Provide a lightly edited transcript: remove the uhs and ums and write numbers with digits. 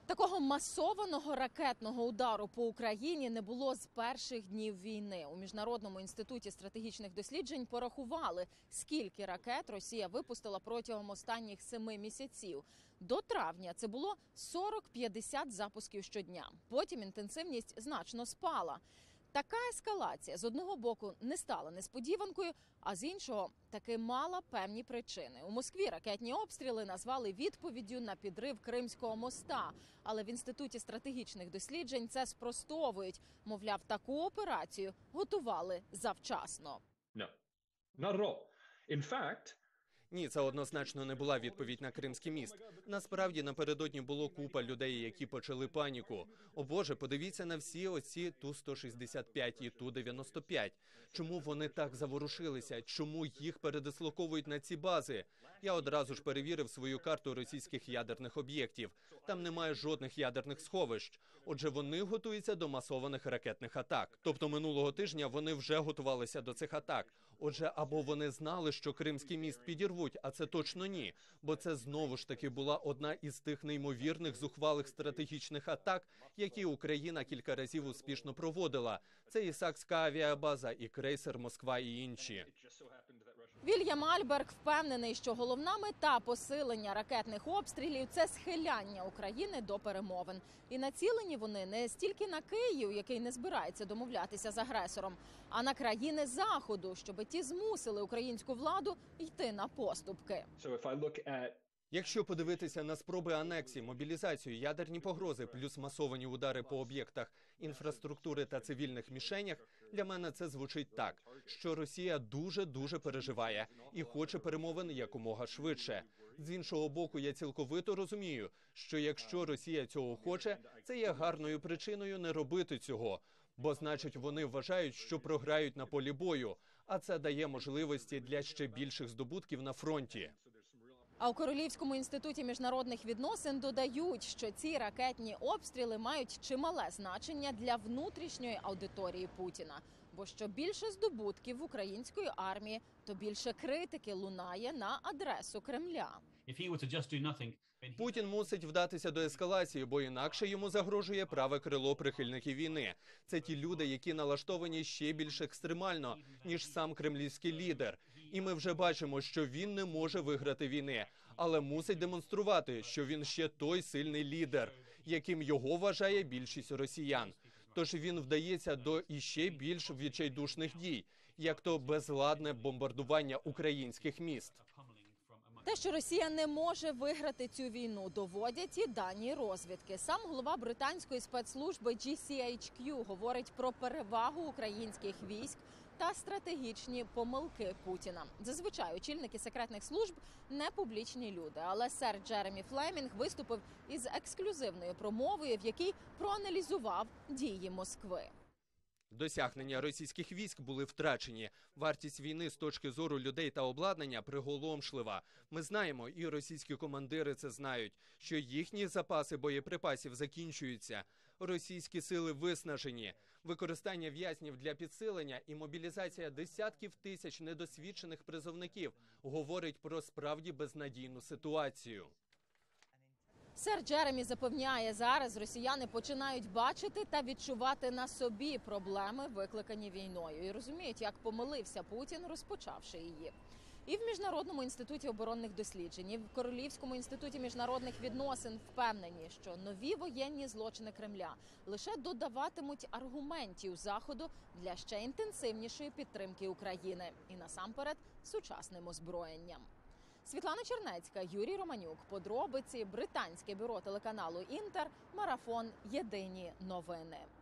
Такого масованого ракетного удару по Україні не було з перших днів війни. У Міжнародному інституті стратегічних досліджень порахували, скільки ракет Росія випустила протягом останніх 7 місяців. До травня це було 40-50 запусків щодня. Потім інтенсивність значно спала. Така ескалація з одного боку не стала несподіванкою, а з іншого таки мала певні причини. У Москві ракетні обстріли назвали відповіддю на підрив Кримського моста. Але в Інституті стратегічних досліджень це спростовують. Мовляв, таку операцію готували завчасно. No, not at all. In fact, Ні, це однозначно не була відповідь на Кримський міст. Насправді, напередодні було купа людей, які почали паніку. О Боже, подивіться на всі оці Ту-165 і Ту-95. Чому вони так заворушилися? Чому їх передислоковують на ці бази? Я одразу ж перевірив свою карту російських ядерних об'єктів. Там немає жодних ядерних сховищ. Отже, вони готуються до масованих ракетних атак. Тобто минулого тижня вони вже готувалися до цих атак. Отже, або вони знали, що Кримський міст підірвуть, а це точно ні. Бо це знову ж таки була одна із тих неймовірних зухвалих стратегічних атак, які Україна кілька разів успішно проводила. Це і Сакська авіабаза, і крейсер «Москва» і інші. Вільям Альберг впевнений, що головна мета посилення ракетних обстрілів – це схиляння України до перемовин. І націлені вони не стільки на Київ, який не збирається домовлятися з агресором, а на країни Заходу, щоб ті змусили українську владу йти на поступки. Якщо подивитися на спроби анексії, мобілізацію, ядерні погрози, плюс масовані удари по об'єктах інфраструктури та цивільних мішенях, для мене це звучить так, що Росія дуже переживає і хоче перемовин якомога швидше. З іншого боку, я цілковито розумію, що якщо Росія цього хоче, це є гарною причиною не робити цього. Бо, значить, вони вважають, що програють на полі бою, а це дає можливості для ще більших здобутків на фронті. А у Королівському інституті міжнародних відносин додають, що ці ракетні обстріли мають чимале значення для внутрішньої аудиторії Путіна. Бо що більше здобутків в української армії, то більше критики лунає на адресу Кремля. Путін мусить вдатися до ескалації, бо інакше йому загрожує праве крило прихильників війни. Це ті люди, які налаштовані ще більш екстремально, ніж сам кремлівський лідер. І ми вже бачимо, що він не може виграти війни, але мусить демонструвати, що він ще той сильний лідер, яким його вважає більшість росіян. Тож він вдається до іще більш відчайдушних дій, як то безладне бомбардування українських міст. Те, що Росія не може виграти цю війну, доводять і дані розвідки. Сам голова британської спецслужби GCHQ говорить про перевагу українських військ та стратегічні помилки Путіна. Зазвичай очільники секретних служб – не публічні люди. Але сер Джеремі Флемінг виступив із ексклюзивною промовою, в якій проаналізував дії Москви. Досягнення російських військ були втрачені. Вартість війни з точки зору людей та обладнання приголомшлива. Ми знаємо, і російські командири це знають, що їхні запаси боєприпасів закінчуються. Російські сили виснажені. Використання в'язнів для підсилення і мобілізація десятків тисяч недосвідчених призовників говорить про справді безнадійну ситуацію. Сер Джеремі запевняє, зараз росіяни починають бачити та відчувати на собі проблеми, викликані війною. І розуміють, як помилився Путін, розпочавши її. І в Міжнародному інституті оборонних досліджень, і в Королівському інституті міжнародних відносин впевнені, що нові воєнні злочини Кремля лише додаватимуть аргументів Заходу для ще інтенсивнішої підтримки України. І насамперед сучасним озброєнням. Світлана Чернецька, Юрій Романюк. Подробиці. Британське бюро телеканалу «Інтер». Марафон. Єдині новини.